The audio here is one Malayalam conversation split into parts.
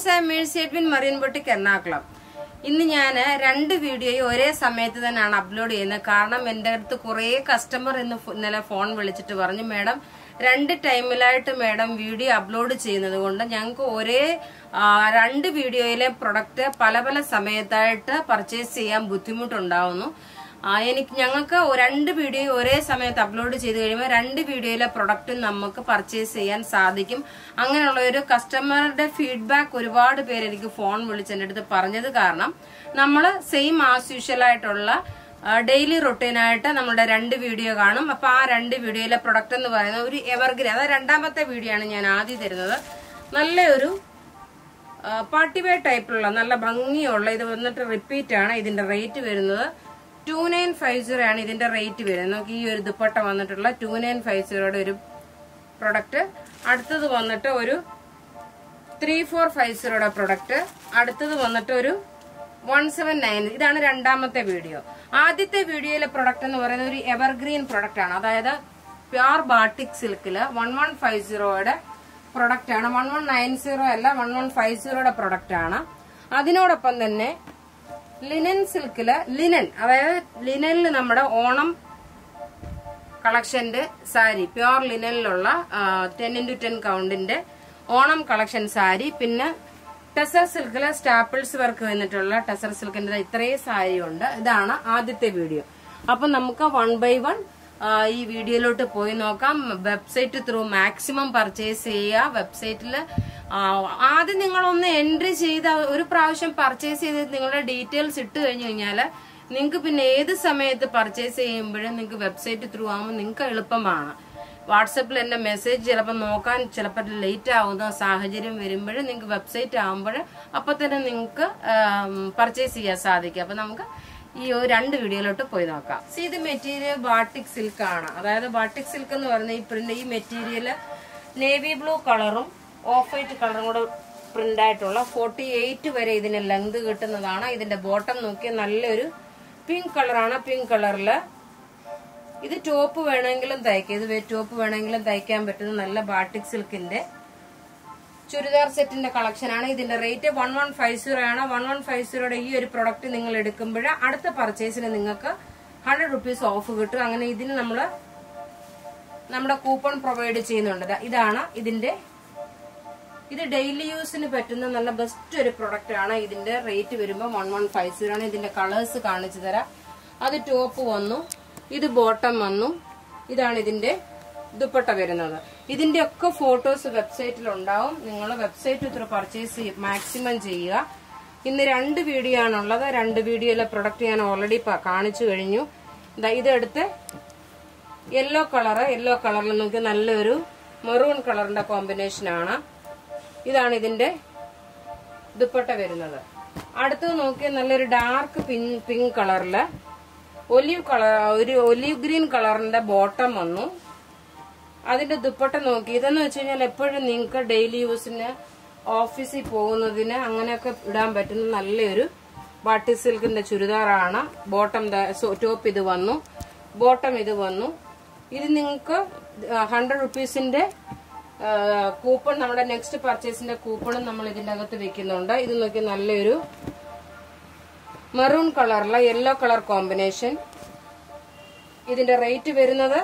Friends, I Mercy Edwin Marine boutique Ernakulam. ഇന്ന് ഞാൻ 2 വീഡിയോയും ഒരേ സമയത്ത് തന്നെയാണ് അപ്ലോഡ് ചെയ്യുന്നത്. കാരണം എൻ്റെ അടുത്ത് കുറേ കസ്റ്റമർ ഇന്നലെ ഫോൺ വിളിച്ചിട്ട് പറഞ്ഞു, മേഡം 2 ടൈമിലായിട്ട് മേഡം വീഡിയോ അപ്ലോഡ് ചെയ്യുന്നത് കൊണ്ട് ഞങ്ങൾക്ക് ഒരേ 2 വീഡിയോയിലെ പ്രൊഡക്റ്റ് പല പല സമയത്തായിട്ട് പർച്ചേസ് ചെയ്യാൻ ബുദ്ധിമുട്ടുണ്ടാവുന്നു. ഞങ്ങൾക്ക് 2 വീഡിയോ ഒരേ സമയത്ത് അപ്ലോഡ് ചെയ്ത് കഴിയുമ്പോൾ 2 വീഡിയോയിലെ പ്രൊഡക്റ്റ് നമുക്ക് പർച്ചേസ് ചെയ്യാൻ സാധിക്കും. അങ്ങനെയുള്ള ഒരു കസ്റ്റമറുടെ ഫീഡ്ബാക്ക് ഒരുപാട് പേര് എനിക്ക് ഫോൺ വിളിച്ച് എൻ്റെ അടുത്ത് പറഞ്ഞത് കാരണം നമ്മൾ സെയിം ആസ് യൂഷ്വൽ ആയിട്ടുള്ള ഡെയിലി റൊട്ടീനായിട്ട് നമ്മുടെ 2 വീഡിയോ കാണും. അപ്പൊ ആ 2 വീഡിയോയിലെ പ്രൊഡക്റ്റ് എന്ന് പറയുന്നത് ഒരു എവർഗ്രീൻ, അതായത് 2ാമത്തെ വീഡിയോ ആണ് ഞാൻ ആദ്യം തരുന്നത്. നല്ലൊരു പാർട്ടി വെയർ ടൈപ്പിലുള്ള നല്ല ഭംഗിയുള്ള, ഇത് വന്നിട്ട് റിപ്പീറ്റ് ആണ്. ഇതിന്റെ റേറ്റ് വരുന്നത് 2950 ആണ് ഇതിന്റെ റേറ്റ് വരുന്നത്. നമുക്ക് ഈ ഒരു ദുപ്പട്ട വന്നിട്ടുള്ള 2950യുടെ ഒരു പ്രൊഡക്റ്റ്. അടുത്തത് വന്നിട്ട് ഒരു 3450യുടെ പ്രൊഡക്റ്റ്. അടുത്തത് വന്നിട്ട് ഒരു 179. ഇതാണ് 2ാമത്തെ വീഡിയോ. ആദ്യത്തെ വീഡിയോയിലെ പ്രൊഡക്റ്റ് എന്ന് പറയുന്നത് ഒരു എവർഗ്രീൻ പ്രൊഡക്റ്റ് ആണ്. അതായത് പ്യുർ ബാട്ടിക് സിൽക്കില് 1150യുടെ പ്രൊഡക്റ്റ് ആണ്. 1190 അല്ല, 1150യുടെ പ്രൊഡക്റ്റ് ആണ്. അതിനോടൊപ്പം തന്നെ ലിനൻ സിൽക്കില് അതായത് ലിനനിൽ നമ്മുടെ ഓണം കളക്ഷന്റെ സാരി, പ്യുർ ലിനനിലുള്ള 10x10 കൗണ്ടിന്റെ ഓണം കളക്ഷൻ സാരി, പിന്നെ ടെസർ സിൽക്കില് സ്റ്റാപ്പിൾസ് വർക്ക് വന്നിട്ടുള്ള ടെസർ സിൽക്കിന്റെ ഇത്രയും സാരി ഉണ്ട്. ഇതാണ് ആദ്യത്തെ വീഡിയോ. അപ്പൊ നമുക്ക് 1 by 1 ഈ വീഡിയോയിലോട്ട് പോയി നോക്കാം. വെബ്സൈറ്റ് ത്രൂ മാക്സിമം പർച്ചേസ് ചെയ്യുക. വെബ്സൈറ്റിൽ ആദ്യം നിങ്ങളൊന്ന് എൻട്രി ചെയ്ത് ഒരു പ്രാവശ്യം പർച്ചേസ് ചെയ്ത് നിങ്ങളുടെ ഡീറ്റെയിൽസ് ഇട്ട് കഴിഞ്ഞു കഴിഞ്ഞാൽ നിങ്ങൾക്ക് പിന്നെ ഏത് സമയത്ത് പർച്ചേസ് ചെയ്യുമ്പോഴും നിങ്ങൾക്ക് വെബ്സൈറ്റ് ത്രൂ ആകുമ്പോൾ നിങ്ങൾക്ക് എളുപ്പമാണ്. വാട്സപ്പിൽ എന്റെ മെസ്സേജ് ചിലപ്പോൾ നോക്കാൻ ചിലപ്പോൾ ലേറ്റ് ആവുന്ന സാഹചര്യം വരുമ്പോഴും നിങ്ങൾക്ക് വെബ്സൈറ്റ് ആകുമ്പോൾ അപ്പൊ തന്നെ നിങ്ങൾക്ക് പർച്ചേസ് ചെയ്യാൻ സാധിക്കും. അപ്പൊ നമുക്ക് ഈ 2 വീഡിയോയിലോട്ട് പോയി നോക്കാം. ഇത് മെറ്റീരിയൽ ബാട്ടിക് സിൽക്ക് ആണ്. അതായത് ബാട്ടിക് സിൽക്ക് എന്ന് പറയുന്ന ഈ പ്രിന്റ്, ഈ മെറ്റീരിയല് നേവി ബ്ലൂ കളറും ഓഫ് വൈറ്റ് കളറും കൂടെ പ്രിന്റ് ആയിട്ടുള്ള 48 വരെ ഇതിന് ലെങ്ത് കിട്ടുന്നതാണ്. ഇതിന്റെ ബോട്ടം നോക്കിയാൽ നല്ലൊരു പിങ്ക് കളറാണ്. പിങ്ക് കളറില് ഇത് ടോപ്പ് വേണമെങ്കിലും തയ്ക്കാം. ഇത് ടോപ്പ് വേണമെങ്കിലും തയ്ക്കാൻ പറ്റുന്ന നല്ല ബാട്ടിക് സിൽക്കിന്റെ ചുരിദാർ സെറ്റിന്റെ കളക്ഷൻ ആണ്. ഇതിന്റെ റേറ്റ് 1150 ആണ്. 1150യുടെ ഈ ഒരു പ്രൊഡക്റ്റ് നിങ്ങൾ എടുക്കുമ്പോൾ അടുത്ത പർച്ചേസിന് നിങ്ങൾക്ക് 100 rupees ഓഫ് കിട്ടും. അങ്ങനെ ഇതിന് നമ്മുടെ കൂപ്പൺ പ്രൊവൈഡ് ചെയ്യുന്നുണ്ട്. ഇതാണ് ഇത് ഡെയിലി യൂസിന് പറ്റുന്ന നല്ല ബെസ്റ്റ് ഒരു പ്രൊഡക്റ്റ് ആണ്. ഇതിന്റെ റേറ്റ് വരുമ്പോൾ 1150 ആണ്. ഇതിന്റെ കളേഴ്സ് കാണിച്ചു തരാം. അത് ടോപ്പ് വന്നു, ഇത് ബോട്ടം വന്നു, ഇതാണ് ഇതിന്റെ ദുപ്പട്ട വരുന്നത്. ഇതിന്റെ ഒക്കെ ഫോട്ടോസ് വെബ്സൈറ്റിൽ ഉണ്ടാവും. നിങ്ങൾ വെബ്സൈറ്റ് ത്രൂ പർച്ചേസ് മാക്സിമം ചെയ്യുക. ഇന്ന് 2 വീഡിയോ ആണുള്ളത്. 2 വീഡിയോയിലെ പ്രൊഡക്റ്റ് ഞാൻ ഓൾറെഡി കാണിച്ചു കഴിഞ്ഞു. ഇതെടുത്ത് യെല്ലോ കളറിൽ നമുക്ക് നല്ലൊരു മെറൂൺ കളറിന്റെ കോമ്പിനേഷൻ ആണ്. ഇതാണ് ഇതിന്റെ ദുപ്പട്ട വരുന്നത്. അടുത്തത് നോക്കിയാൽ നല്ലൊരു ഡാർക്ക് പിങ്ക് കളറില് ഒലീവ് ഗ്രീൻ കളറിന്റെ ബോട്ടം വന്നു. അതിന്റെ ദുപ്പട്ട നോക്കി, ഇതെന്ന് വെച്ച് കഴിഞ്ഞാൽ എപ്പോഴും നിങ്ങൾക്ക് ഡെയിലി യൂസിന് ഓഫീസിൽ പോകുന്നതിന് അങ്ങനെയൊക്കെ ഇടാൻ പറ്റുന്ന നല്ലൊരു ബാട്ടിക് സിൽക്കിന്റെ ചുരിദാറാണ്. ബോട്ടം ടോപ്പ് ഇത് വന്നു, ബോട്ടം ഇത് വന്നു. ഇത് നിങ്ങൾക്ക് 100 rupeesന്റെ കൂപ്പൺ, നമ്മുടെ നെക്സ്റ്റ് പർച്ചേസിന്റെ കൂപ്പണും നമ്മൾ ഇതിന്റെ അകത്ത് വെക്കുന്നുണ്ട്. ഇത് നോക്കി നല്ലൊരു മെറൂൺ കളറിലെ യെല്ലോ കളർ കോമ്പിനേഷൻ. ഇതിന്റെ റേറ്റ് വരുന്നത്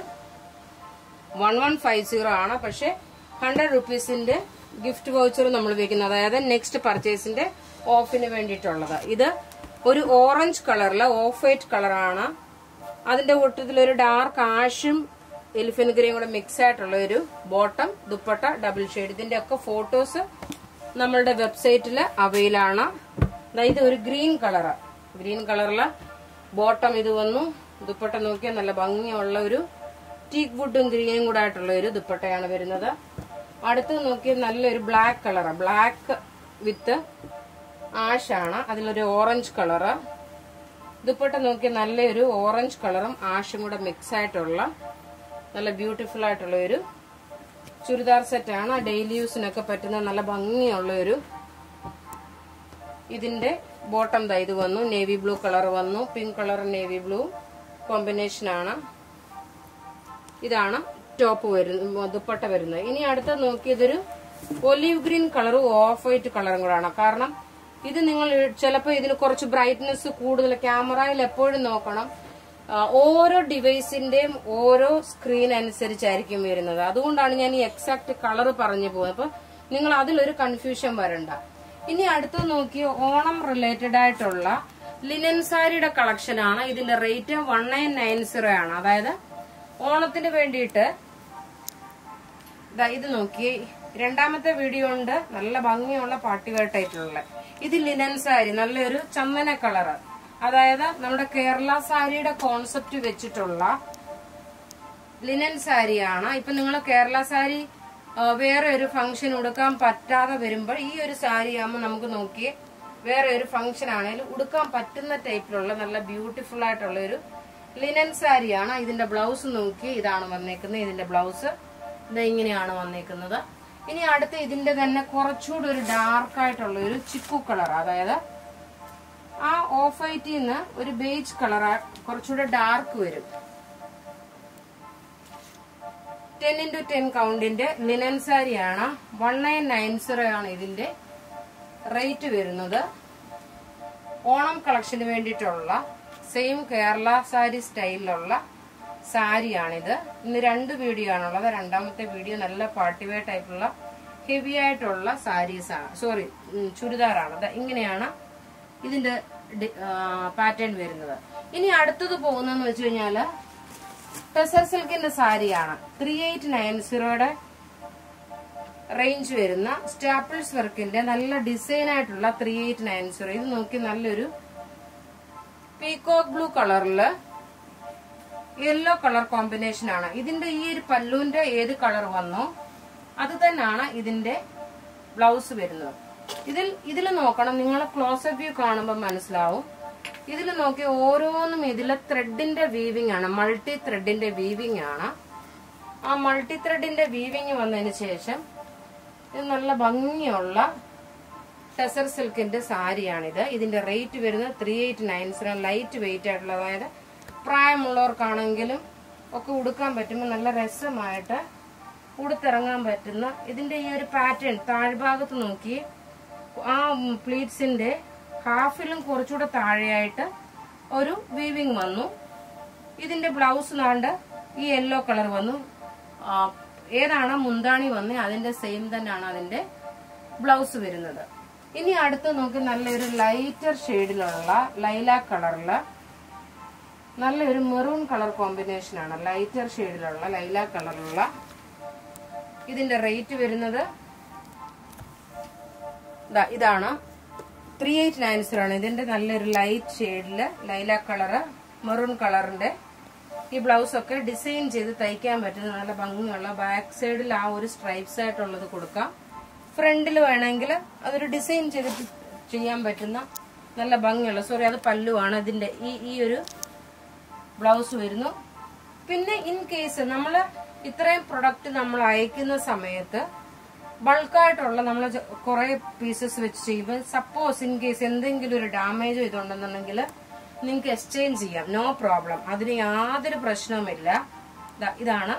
1150 ആണ്. പക്ഷെ 100 rupeesന്റെ ഗിഫ്റ്റ് വൗച്ചർ നമ്മൾ വെക്കുന്നത്, അതായത് നെക്സ്റ്റ് പർച്ചേസിന്റെ ഓഫിന് വേണ്ടിയിട്ടുള്ളത്. ഇത് ഒരു ഓറഞ്ച് കളറിലെ ഓഫ് വൈറ്റ് കളറാണ്. അതിന്റെ കൂട്ടത്തിൽ ഒരു ഡാർക്ക് ആഷും എലിഫന്റ് ഗ്രീൻ കൂടെ മിക്സ് ആയിട്ടുള്ള ഒരു ബോട്ടം, ദുപ്പട്ട, ഡബിൾ ഷെയ്ഡ്. ഇതിന്റെ ഒക്കെ ഫോട്ടോസ് നമ്മളുടെ വെബ്സൈറ്റിൽ അവൈൽ ആണ്. ഇത് ഒരു ഗ്രീൻ കളറിലെ ബോട്ടം ഇത് വന്നു. ദുപ്പട്ട നോക്കിയാൽ നല്ല ഭംഗിയുള്ള ഒരു ടീക്ക് വുഡും ഗ്രീനും കൂടെ ആയിട്ടുള്ള ഒരു ദുപ്പട്ടയാണ് വരുന്നത്. അടുത്തത് നോക്കിയാൽ നല്ലൊരു ബ്ലാക്ക് വിത്ത് ആഷ് ആണ്. അതിലൊരു ഓറഞ്ച് കളറ്. ദുപ്പട്ട നോക്കിയാൽ നല്ലൊരു ഓറഞ്ച് കളറും ആഷും കൂടെ മിക്സ് ആയിട്ടുള്ള നല്ല ബ്യൂട്ടിഫുൾ ആയിട്ടുള്ള ഒരു ചുരിദാർ സെറ്റാണ്. ഡെയിലി യൂസിനൊക്കെ പറ്റുന്ന നല്ല ഭംഗിയുള്ള ഒരു, ഇതിന്റെ ബോട്ടം ഇത് വന്നു, നേവി ബ്ലൂ കളർ വന്നു, pink colour navy blue combination ആണ്. ഇതാണ് ടോപ്പ് വരുന്നത്, ദുപ്പട്ട വരുന്നത്. ഇനി അടുത്ത നോക്കിയതൊരു ഒലീവ് ഗ്രീൻ കളറും ഓഫ് വൈറ്റ് കളറും കൂടാണ്. കാരണം ഇത് നിങ്ങൾ ചിലപ്പോൾ ഇതിന് കുറച്ച് ബ്രൈറ്റ്നെസ് കൂടുതൽ, ക്യാമറയിൽ എപ്പോഴും നോക്കണം, ഓരോ ഡിവൈസിന്റെയും ഓരോ സ്ക്രീൻ അനുസരിച്ചായിരിക്കും വരുന്നത്. അതുകൊണ്ടാണ് ഞാൻ ഈ എക്സാക്ട് കളർ പറഞ്ഞു പോകുന്നത്. അപ്പൊ നിങ്ങൾ അതിലൊരു കൺഫ്യൂഷൻ വരണ്ട. ഇനി അടുത്ത് നോക്കിയ ഓണം റിലേറ്റഡ് ആയിട്ടുള്ള ലിനൻ സാരിയുടെ കളക്ഷൻ ആണ്. ഇതിന്റെ റേറ്റ് 1990 ആണ്. അതായത് ഓണത്തിന് വേണ്ടിയിട്ട് ഇത് നോക്കി, രണ്ടാമത്തെ വീഡിയോ ഉണ്ട്, നല്ല ഭംഗിയുള്ള പാർട്ടി വെയർ ടൈപ്പിലുള്ള. ഇത് ലിനൻ സാരി, നല്ലൊരു ചന്ദന കളറ്, അതായത് നമ്മുടെ കേരള സാരിയുടെ കോൺസെപ്റ്റ് വെച്ചിട്ടുള്ള ലിനൻ സാരിയാണ്. ഇപ്പൊ നിങ്ങൾ കേരള സാരി വേറെ ഒരു ഫംഗ്ഷൻ ഉടുക്കാൻ പറ്റാതെ വരുമ്പോൾ ഈ ഒരു സാരി ആകുമ്പോൾ നമുക്ക് നോക്കി വേറെ ഒരു ഫംഗ്ഷൻ ആണെങ്കിലും ഉടുക്കാൻ പറ്റുന്ന ടൈപ്പിലുള്ള നല്ല ബ്യൂട്ടിഫുൾ ആയിട്ടുള്ള ഒരു ലിനൻ സാരിയാണ്. ഇതിന്റെ ബ്ലൗസ് നോക്കി ഇതാണ് വന്നേക്കുന്നത്. ഇതിന്റെ ബ്ലൗസ് ഇത് ഇങ്ങനെയാണ് വന്നേക്കുന്നത്. ഇനി അടുത്ത് ഇതിന്റെ തന്നെ കുറച്ചുകൂടി ഒരു ഡാർക്ക് ആയിട്ടുള്ള ഒരു ചിക്കു കളർ, അതായത് ആ ഓഫ് വൈറ്റിൽ നിന്ന് ഒരു ബേജ് കളർ കുറച്ചുകൂടെ ഡാർക്ക് വരും. 10x10 കൗണ്ടിന്റെ ലിനൻ സാരിയാണ്. 1990 ആണ് ഇതിന്റെ റേറ്റ് വരുന്നത്. ഓണം കളക്ഷന് വേണ്ടിയിട്ടുള്ള സെയിം കേരള സാരി സ്റ്റൈലിലുള്ള സാരിയാണിത്. ഇന്ന് 2 വീഡിയോ ആണുള്ളത്. രണ്ടാമത്തെ വീഡിയോ നല്ല പാർട്ടി വെയർ ടൈപ്പുള്ള ഹെവി ആയിട്ടുള്ള സാരീസാണ്, സോറി ചുരിദാറാണ്. ഇങ്ങനെയാണ് ഇതിന്റെ പാറ്റേൺ വരുന്നത്. ഇനി അടുത്തത് പോകുന്നതെന്ന് വെച്ച് കഴിഞ്ഞാല് ടെസർ സിൽക്കിന്റെ സാരിയാണ്. 3890 റേഞ്ച് വരുന്ന സ്റ്റാപ്പിൾസ് വർക്കിന്റെ നല്ല ഡിസൈൻ ആയിട്ടുള്ള 3890. ഇത് നോക്കി നല്ലൊരു പീകോക്ക് ബ്ലൂ കളറില് യെല്ലോ കളർ കോമ്പിനേഷൻ ആണ്. ഇതിന്റെ ഈ ഒരു പല്ലുവിന്റെ ഏത് കളർ വന്നോ അത് തന്നെയാണ് ഇതിന്റെ ബ്ലൗസ് വരുന്നത്. ഇതിൽ നോക്കണം, നിങ്ങൾ ക്ലോസപ്പ് വ്യൂ കാണുമ്പോൾ മനസ്സിലാവും. ഇതിൽ നോക്കി ഓരോന്നും ഇതിലെ ത്രെഡിന്റെ വീവിംഗ് ആണ്, മൾട്ടി ത്രെഡിന്റെ വീവിംഗ് ആണ്. ആ മൾട്ടി ത്രെഡിന്റെ വീവിംഗ് വന്നതിന് ശേഷം ഇത് നല്ല ഭംഗിയുള്ള ടെസർ സിൽക്കിന്റെ സാരിയാണിത്. ഇതിന്റെ റേറ്റ് വരുന്നത് 3890. ലൈറ്റ് വെയിറ്റ് ആയിട്ടുള്ള, അതായത് പ്രായമുള്ളവർക്കാണെങ്കിലും ഒക്കെ ഉടുക്കാൻ പറ്റുമ്പോൾ നല്ല രസമായിട്ട് ഉടുത്തിറങ്ങാൻ പറ്റുന്ന ഇതിന്റെ ഈ ഒരു പാറ്റേൺ താഴ്ഭാഗത്ത് നോക്കി ആ പ്ലീറ്റ്സിന്റെ ഹാഫിലും കുറച്ചുകൂടെ താഴെയായിട്ട് ഒരു വീവിംഗ് വന്നു. ഇതിന്റെ ബ്ലൗസ് നാണ്ട് ഈ യെല്ലോ കളർ വന്നു. ഏതാണ് മുന്താണി വന്ന് അതിന്റെ സെയിം തന്നെയാണ് അതിന്റെ ബ്ലൗസ് വരുന്നത്. ഇനി അടുത്ത് നോക്കി നല്ലൊരു ലൈറ്റർ ഷെയ്ഡിലുള്ള ലൈലാക് കളറില് നല്ലൊരു മെറൂൺ കളർ കോമ്പിനേഷൻ ആണ്. ലൈറ്റർ ഷെയ്ഡിലുള്ള ലൈലാക് കളറിലുള്ള ഇതിന്റെ റേറ്റ് വരുന്നത് ഇതാണ് 3890 ആണ്. ഇതിന്റെ നല്ലൊരു ലൈറ്റ് ഷെയ്ഡില് ലൈലാക് കളറ് മെറൂൺ കളറിന്റെ ഈ ബ്ലൗസ് ഒക്കെ ഡിസൈൻ ചെയ്ത് തയ്ക്കാൻ പറ്റുന്ന നല്ല ഭംഗിയുള്ള ബാക്ക് സൈഡിൽ ആ ഒരു സ്ട്രൈപ്സ് ആയിട്ടുള്ളത് കൊടുക്കാം. ഫ്രണ്ടിൽ വേണമെങ്കിൽ അതൊരു ഡിസൈൻ ചെയ്ത് ചെയ്യാൻ പറ്റുന്ന നല്ല ഭംഗിയുള്ള, സോറി അത് പല്ലുവാണ്. ഇതിന്റെ ഈ ഒരു ബ്ലൗസ് വരുന്നു. പിന്നെ ഇൻ കേസ് നമ്മൾ ഇത്രയും പ്രൊഡക്റ്റ് നമ്മൾ അയക്കുന്ന സമയത്ത് ബൾക്കായിട്ടുള്ള നമ്മൾ കുറെ പീസസ് വെച്ച് ചെയ്യുമ്പോൾ സപ്പോസ് ഇൻ കേസ് എന്തെങ്കിലും ഒരു ഡാമേജ് ഇതുണ്ടെന്നുണ്ടെങ്കിൽ നിങ്ങൾക്ക് എക്സ്ചേഞ്ച് ചെയ്യാം, നോ പ്രോബ്ലം. അതിന് യാതൊരു പ്രശ്നവുമില്ല. ഇതാണ്.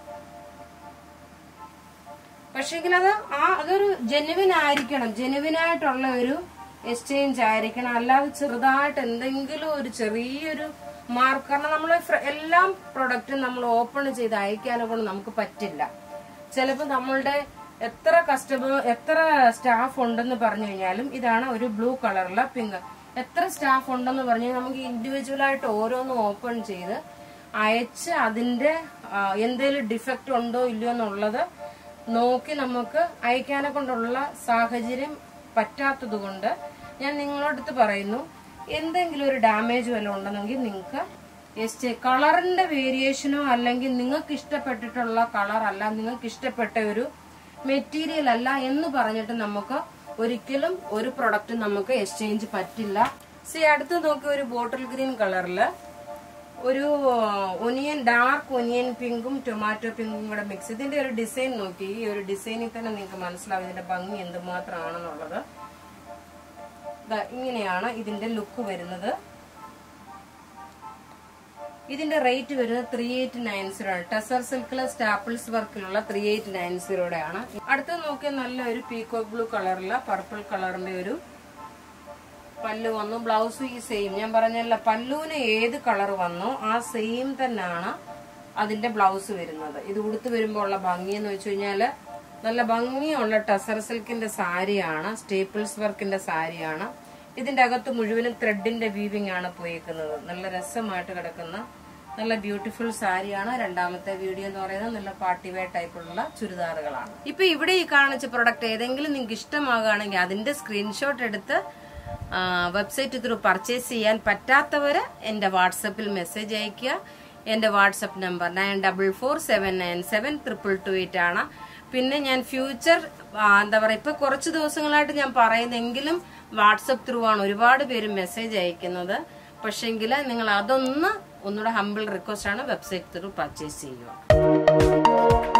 പക്ഷെങ്കിൽ അതൊരു ജെനുവിൻ ആയിരിക്കണം, ജെനുവിനായിട്ടുള്ള ഒരു എക്സ്ചേഞ്ച് ആയിരിക്കണം. അല്ലാതെ ചെറുതായിട്ട് എന്തെങ്കിലും ഒരു ചെറിയൊരു മാർക്ക്, കാരണം നമ്മൾ എല്ലാ പ്രൊഡക്റ്റും നമ്മൾ ഓപ്പൺ ചെയ്ത് അയക്കാനെ കൊണ്ട് നമുക്ക് പറ്റില്ല. ചിലപ്പോൾ നമ്മളുടെ എത്ര സ്റ്റാഫ് ഉണ്ടെന്ന് പറഞ്ഞു കഴിഞ്ഞാലും, ഇതാണ് ഒരു ബ്ലൂ കളറിലെ പിങ്ക്, എത്ര സ്റ്റാഫ് ഉണ്ടെന്ന് പറഞ്ഞു കഴിഞ്ഞാൽ നമുക്ക് ഇൻഡിവിജ്വൽ ആയിട്ട് ഓരോന്നും ഓപ്പൺ ചെയ്ത് അയച്ച് അതിന്റെ എന്തെങ്കിലും ഡിഫക്റ്റ് ഉണ്ടോ ഇല്ലയോ എന്നുള്ളത് നോക്കി നമുക്ക് അയക്കാനെ കൊണ്ടുള്ള സാഹചര്യം പറ്റാത്തത് കൊണ്ട് ഞാൻ നിങ്ങളോടടുത്ത് പറയുന്നു, എന്തെങ്കിലും ഒരു ഡാമേജ് വല്ലതും ഉണ്ടെന്നെങ്കിൽ നിങ്ങൾക്ക് കളറിന്റെ വേരിയേഷനോ അല്ലെങ്കിൽ നിങ്ങൾക്ക് ഇഷ്ടപ്പെട്ടിട്ടുള്ള കളർ അല്ല, നിങ്ങൾക്ക് ഇഷ്ടപ്പെട്ട ഒരു മെറ്റീരിയൽ അല്ല എന്ന് പറഞ്ഞിട്ട് നമുക്ക് ഒരിക്കലും ഒരു പ്രൊഡക്റ്റ് നമുക്ക് എക്സ്ചേഞ്ച് പറ്റില്ല. അടുത്ത് നോക്കി ഒരു ബോട്ടിൽ ഗ്രീൻ കളറില് ഒരു ഒനിയൻ, ഡാർക്ക് ഒനിയൻ പിങ്കും ടൊമാറ്റോ പിങ്കും കൂടെ മിക്സ്. ഇതിന്റെ ഒരു ഡിസൈൻ നോക്കി, ഈ ഒരു ഡിസൈനിൽ തന്നെ നിങ്ങൾക്ക് മനസ്സിലാവും ഇതിന്റെ ഭംഗി എന്തുമാത്രമാണെന്നുള്ളത്. ഇങ്ങനെയാണ് ഇതിന്റെ ലുക്ക് വരുന്നത്. ഇതിന്റെ റേറ്റ് വരുന്നത് 3890 ആണ്. ടെസർ സിൽക്കിലെ സ്റ്റാപ്പിൾസ് വർക്കിലുള്ള 3890 ആണ്. അടുത്ത നോക്കിയാൽ നല്ലൊരു പീകോക്ക് ബ്ലൂ കളറിലെ പർപ്പിൾ കളറിന്റെ ഒരു പല്ലു വന്നു. ബ്ലൗസ് ഈ സെയിം, ഞാൻ പറഞ്ഞല്ല പല്ലുവിന് ഏത് കളർ വന്നോ ആ സെയിം തന്നെയാണ് അതിന്റെ ബ്ലൗസ് വരുന്നത്. ഇത് ഉടുത്ത് വരുമ്പോൾ ഉള്ള ഭംഗി എന്ന് വെച്ച് കഴിഞ്ഞാല് നല്ല ഭംഗിയുള്ള ടെസർ സിൽക്കിന്റെ സാരിയാണ്, സ്റ്റേപ്പിൾസ് വർക്കിന്റെ സാരിയാണ്. ഇതിന്റെ അകത്ത് മുഴുവനും ത്രെഡിന്റെ വീവിംഗ് ആണ് പോയേക്കുന്നത്. നല്ല രസമായിട്ട് കിടക്കുന്ന നല്ല ബ്യൂട്ടിഫുൾ സാരിയാണ്. രണ്ടാമത്തെ വീഡിയോ എന്ന് പറയുന്നത് നല്ല പാർട്ടി വെയർ ടൈപ്പിലുള്ള ചുരിദാറുകളാണ്. ഇപ്പൊ ഇവിടെ ഈ കാണിച്ച പ്രൊഡക്റ്റ് ഏതെങ്കിലും നിങ്ങൾക്ക് ഇഷ്ടമാകുകയാണെങ്കിൽ അതിന്റെ സ്ക്രീൻഷോട്ട് എടുത്ത് വെബ്സൈറ്റ് ത്രൂ പർച്ചേസ് ചെയ്യാൻ പറ്റാത്തവര് എന്റെ വാട്സപ്പിൽ മെസ്സേജ് അയക്കുക. എന്റെ വാട്സപ്പ് നമ്പർ 9447972228 ആണ്. പിന്നെ ഞാൻ ഫ്യൂച്ചർ എന്താ പറയുക, ഇപ്പൊ കുറച്ച് ദിവസങ്ങളായിട്ട് ഞാൻ പറയുന്നെങ്കിലും വാട്സപ്പ് ത്രൂ ആണ് ഒരുപാട് പേര് മെസ്സേജ് അയക്കുന്നത്. പക്ഷെങ്കിൽ നിങ്ങൾ ഒന്നുകൂടെ ഹംബിൾ റിക്വസ്റ്റ് ആണ്, വെബ്സൈറ്റ് ത്രൂ പർച്ചേസ് ചെയ്യുക.